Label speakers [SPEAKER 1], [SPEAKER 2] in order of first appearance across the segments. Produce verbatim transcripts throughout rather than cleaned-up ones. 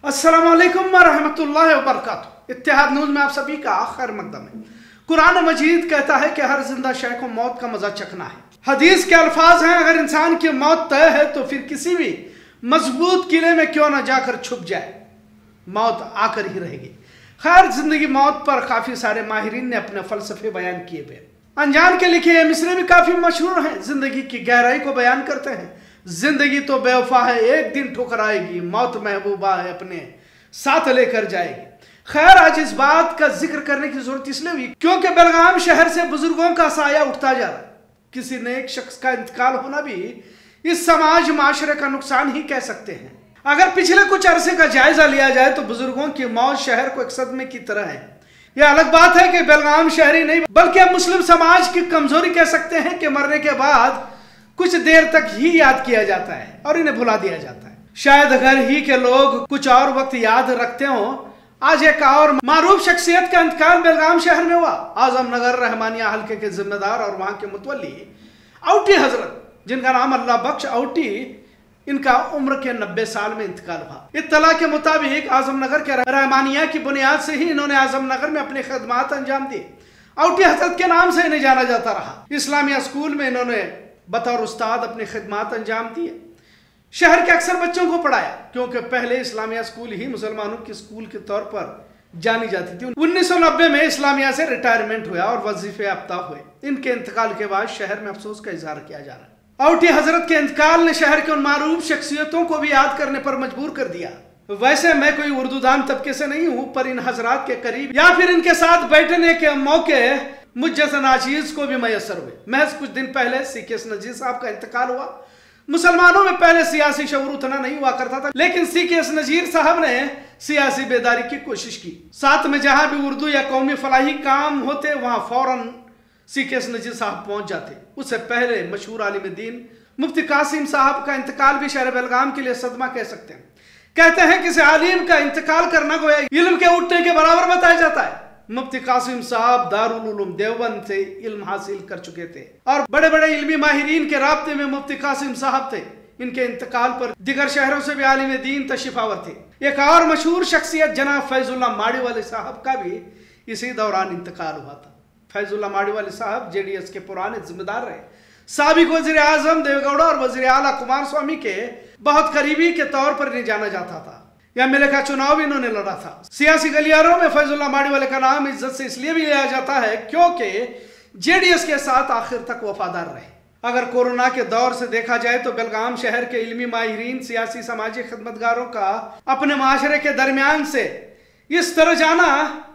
[SPEAKER 1] अस्सलाम वालेकुम वरहमतुल्लाहि वबरकातुहू। इत्तेहाद न्यूज़ में आप सभी का खैर मकदम है। कुरान मजीद कहता है कि हर जिंदा शय को मौत का मजा चखना है। हदीस के अल्फाज हैं, अगर इंसान की मौत तय है तो फिर किसी भी मजबूत किले में क्यों ना जाकर छुप जाए, मौत आकर ही रहेगी। खैर, जिंदगी मौत पर काफी सारे माहिरीन ने अपने फलसफे बयान किए हुए। अनजान के लिखे ये मिसरे भी काफी मशहूर हैं, जिंदगी की गहराई को बयान करते हैं। जिंदगी तो बेवफा है, एक दिन ठुकराएगी, मौत महबूबा है, अपने साथ लेकर जाएगी। खैर, आज इस बात का जिक्र करने की जरूरत इसलिए हुई क्योंकि बेलगाम शहर से बुजुर्गों का साया उठता जा रहा है। किसी नेक शख्स का इंतकाल होना भी इस समाज माशरे का नुकसान ही कह सकते हैं। अगर पिछले कुछ अरसे का जायजा लिया जाए तो बुजुर्गों की मौत शहर को एक सदमे की तरह है। यह अलग बात है कि बेलगाम शहरी नहीं बल्कि अब मुस्लिम समाज की कमजोरी कह सकते हैं कि मरने के बाद कुछ देर तक ही याद किया जाता है और इन्हें भुला दिया जाता है। शायद घर ही के लोग कुछ और वक्त याद रखते हो। आज एक और मारूफ शख्सियत का इंतकाल बेलगाम शहर में हुआ। आजमनगर रहमानिया हल्के के जिम्मेदार और वहां के मुतवल्ली औटी हजरत, जिनका नाम अल्लाह बख्श औटी, इनका उम्र के नब्बे साल में इंतकाल हुआ। इत्तला के मुताबिक आजमनगर के रहमानिया की बुनियाद से ही इन्होंने आजमनगर में अपनी खदमात अंजाम दी। औटी हजरत के नाम से इन्हें जाना जाता रहा। इस्लामिया स्कूल में इन्होंने बतौर उस्ताद अपनी खिदमात अंजाम दिए। शहर के अक्सर बच्चों को पढ़ाया, क्योंकि पहले इस्लामिया स्कूल ही मुसलमानों के स्कूल के तौर पर जानी जाती थी। उन्नीस सौ नब्बे में इस्लामिया से रिटायरमेंट हुआ और वजीफे याफ्ता हुए। इनके इंतकाल के बाद शहर में अफसोस का इजहार किया जा रहा है। औटी हजरत के इंतकाल ने शहर के उन मारूफ शख्सियतों को भी याद करने पर मजबूर कर दिया। वैसे मैं कोई उर्दूदान तबके से नहीं हूं, पर इन हजरात के करीब या फिर इनके साथ बैठने के मौके मुझ जैसे नाचीज को भी मैसर हुए। महज कुछ दिन पहले सी के एस नजीर साहब का इंतकाल हुआ। मुसलमानों में पहले सियासी शऊर उतना नहीं हुआ करता था, लेकिन सी के एस नजीर साहब ने सियासी बेदारी की कोशिश की। साथ में जहां भी उर्दू या कौमी फलाही काम होते वहां फौरन सी के एस नजीर साहब पहुंच जाते। उससे पहले मशहूर आलिम दीन मुफ्ती कासिम साहब का इंतकाल भी शहर बेलगाम के लिए सदमा कह सकते हैं। कहते हैं किसी आलिम का इंतकाल करना गोया इल्म के उठने के बराबर बताया जाता है। मुफ्ती कासिम साहब दारुल उलूम देवबंद से इल्म हासिल कर चुके थे और बड़े बड़े इल्मी माहिरीन के राब्ते में मुफ्ती कासिम साहब थे। इनके इंतकाल पर दिगर शहरों से भी आलिम दीन तशरीफावर थे। एक और मशहूर शख्सियत जनाब फैजुल्ला माड़ीवाली साहब का भी इसी दौरान इंतकाल हुआ था। फैजुल्ला माड़ीवाली साहब जे डी एस के पुराने जिम्मेदार रहे। साबिक वजीर आजम देवेगौड़ा और वजीर आला कुमार स्वामी के बहुत करीबी के तौर पर इन्हें जाना जाता था। एम एल ए का चुनाव इन्होंने लड़ा था। सियासी गलियारों में फैजुल्ला माड़ीवाले का नाम इज्जत से इसलिए भी लिया जाता है क्योंकि जे डी एस के साथ आखिर तक वफादार रहे। अगर कोरोना के दौर से देखा जाए तो बेलगाम शहर के इल्मी माहिरीन सियासी समाजी खिदमतगारों का अपने माशरे के दरमियान से इस तरह जाना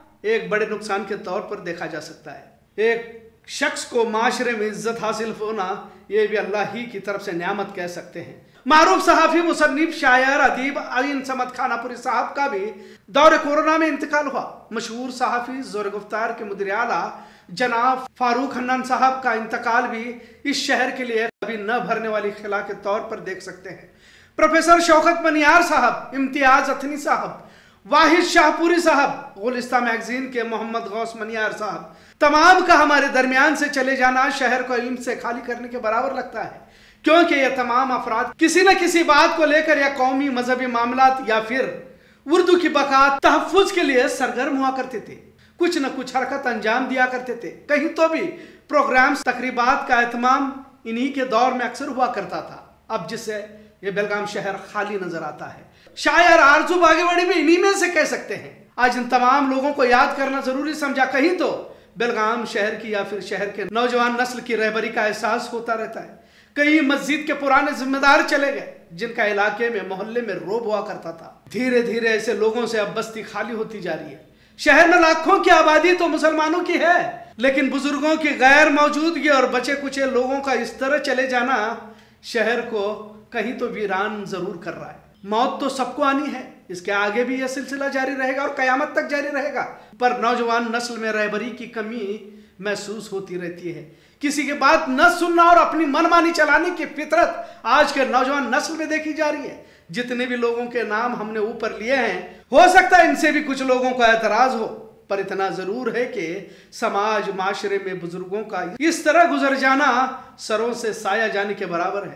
[SPEAKER 1] एक बड़े नुकसान के तौर पर देखा जा सकता है। एक शख्स को माशरे में इज्जत हासिल होना यह भी अल्लाह ही की तरफ से नियामत कह सकते हैं। मारूफ सहाफी मुसन्निफ शायर अदीब आइन समद खानापुरी साहब का भी दौरे कोरोना में इंतकाल हुआ। मशहूर सहाफी जोर गुफ्तार के मुदीर आला जनाब फारूक हन्नान साहब का इंतकाल भी इस शहर के लिए कभी न भरने वाली खिला के तौर पर देख सकते हैं। प्रोफेसर शौकत मनियार साहब, इम्तियाज अथनी साहब, वाहिद शाहपुरी साहब, गुलिस्तान मैगजीन के मोहम्मद गौस मनियार साहब, तमाम का हमारे दरमियान से चले जाना शहर को इल्म से खाली करने के बराबर लगता है, क्योंकि ये तमाम अफराद किसी न किसी बात को लेकर या कौमी मजहबी मामलात या फिर उर्दू की बका तहफ़्फ़ुज़ के लिए सरगर्म हुआ करते थे। कुछ न कुछ हरकत अंजाम दिया करते थे। कहीं तो भी प्रोग्राम्स तकरीबात का एहतमाम इन्हीं के दौर में अक्सर हुआ करता था। अब जिससे ये बेलगाम शहर खाली नजर आता है। शायर आरजू बागेवाड़ी भी इन्हीं में से कह सकते हैं। आज इन तमाम लोगों को याद करना जरूरी समझा। कहीं तो बेलगाम शहर की या फिर शहर के नौजवान नस्ल की रहबरी का एहसास होता रहता है। कई मस्जिद के पुराने जिम्मेदार चले गए जिनका इलाके में मोहल्ले में रोब हुआ करता था। धीरे धीरे ऐसे लोगों से अब बस्ती खाली होती जा रही है। शहर में लाखों की आबादी तो मुसलमानों की है, लेकिन बुजुर्गों की गैर मौजूदगी और बचे कुचे लोगों का इस तरह चले जाना शहर को कहीं तो वीरान जरूर कर रहा है। मौत तो सबको आनी है, इसके आगे भी यह सिलसिला जारी रहेगा और कयामत तक जारी रहेगा। पर नौजवान नस्ल में रहबरी की कमी महसूस होती रहती है। किसी की बात न सुनना और अपनी मनमानी चलाने की फितरत आज के नौजवान नस्ल में देखी जा रही है। जितने भी लोगों के नाम हमने ऊपर लिए हैं, हो सकता है इनसे भी कुछ लोगों को एतराज हो, पर इतना जरूर है कि समाज माशरे में बुजुर्गों का इस तरह गुजर जाना सरों से साया जाने के बराबर है।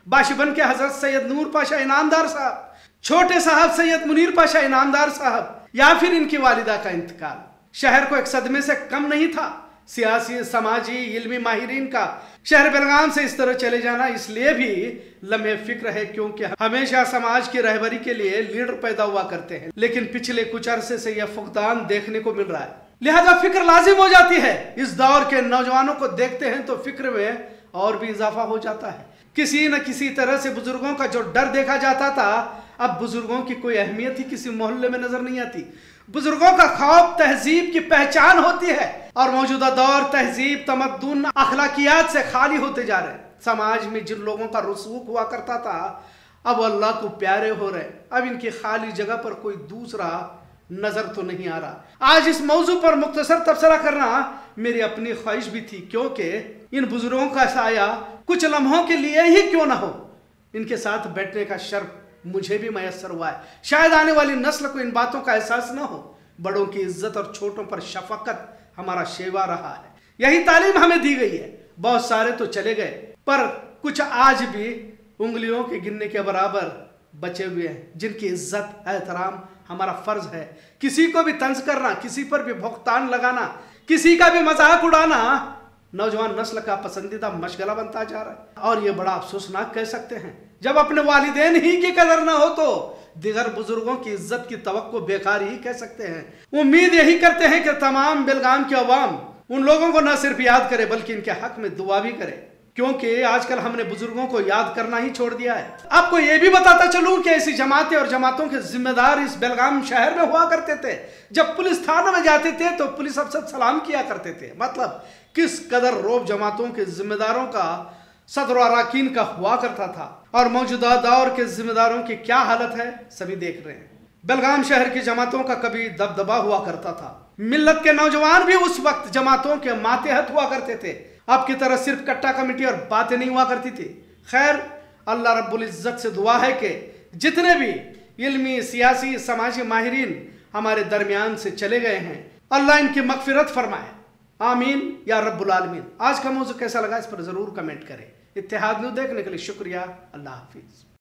[SPEAKER 1] बाशिबन के हजरत सैयद नूर पाशा इनामदार साहब, छोटे साहब सैयद मुनीर पाशा इनामदार साहब, या फिर इनकी वालिदा का इंतकाल शहर को एक सदमे से कम नहीं था। सियासी, समाजी, इल्मी माहिरीन का शहर बेलगाम से इस तरह चले जाना इसलिए भी लम्हे फिक्र है क्योंकि हमेशा समाज की रहबरी के लिए लीडर पैदा हुआ करते हैं, लेकिन पिछले कुछ अरसे से यह फुकदान देखने को मिल रहा है। लिहाजा फिक्र लाजिम हो जाती है। इस दौर के नौजवानों को देखते हैं तो फिक्र में और भी इजाफा हो जाता है। किसी न किसी तरह से बुजुर्गों का जो डर देखा जाता था, अब बुजुर्गों की कोई अहमियत ही किसी मोहल्ले में नजर नहीं आती। बुजुर्गों का खौफ तहजीब की पहचान होती है और मौजूदा दौर तहजीब, तमद्दुन, अखलाकियात से खाली होते जा रहे हैं। समाज में जिन लोगों का रसूख हुआ करता था अब अल्लाह को प्यारे हो रहे। अब इनकी खाली जगह पर कोई दूसरा नजर तो नहीं आ रहा। आज इस मौजू पर मुख्तसर तबसरा करना मेरी अपनी ख्वाहिश भी थी, क्योंकि इन बुजुर्गों का साया कुछ लम्हों के लिए ही क्यों ना हो, इनके साथ बैठने का शर्फ मुझे भी मैसर हुआ है। शायद आने वाली नस्ल को इन बातों का एहसास ना हो। बड़ों की इज्जत और छोटों पर शफकत हमारा शेवा रहा है। यही तालीम हमें दी गई है। बहुत सारे तो चले गए, पर कुछ आज भी उंगलियों के गिनने के बराबर बचे हुए हैं, जिनकी इज्जत, एहतराम हमारा फर्ज है। किसी को भी तंज करना, किसी पर भी भुगतान लगाना, किसी का भी मजाक उड़ाना नौजवान नस्ल का पसंदीदा मशगला बनता जा रहा है। और ये बड़ा अफसोसनाक कह सकते हैं। जब अपने वालिदैन ही की कदर ना हो तो दिगर बुजुर्गों की इज्जत की तवक्को बेकार ही कह सकते हैं। उम्मीद यही करते हैं कि तमाम बेलगाम की अवाम उन लोगों को न सिर्फ याद करे बल्कि इनके हक में दुआ भी करे, क्योंकि आजकल हमने बुजुर्गों को याद करना ही छोड़ दिया है। आपको यह भी बताता चलूं कि ऐसी जमातें और जमातों के जिम्मेदार इस बेलगाम शहर में हुआ करते थे। जब पुलिस थानों में जाते थे तो पुलिस अफसर सलाम किया करते थे। मतलब किस कदर रोब जमातों के जिम्मेदारों का, सदर अराकीन का हुआ करता था। और मौजूदा दौर के जिम्मेदारों की क्या हालत है सभी देख रहे हैं। बेलगाम शहर की जमातों का कभी दबदबा हुआ करता था। मिल्लत के नौजवान भी उस वक्त जमातों के मातेहत हुआ करते थे। अब की तरह सिर्फ कट्टा कमेटी और बातें नहीं हुआ करती थी। खैर, अल्लाह रब्बुल इज्जत से दुआ है कि जितने भी इल्मी, सियासी, समाजी माहिरीन हमारे दरमियान से चले गए हैं, अल्लाह इनकी मगफिरत फरमाए। आमीन या रब्बुल आलमीन। आज का मौजू कैसा लगा इस पर जरूर कमेंट करें। इत्तेहाद न्यूज़ देखने के लिए शुक्रिया। अल्लाह हाफिज।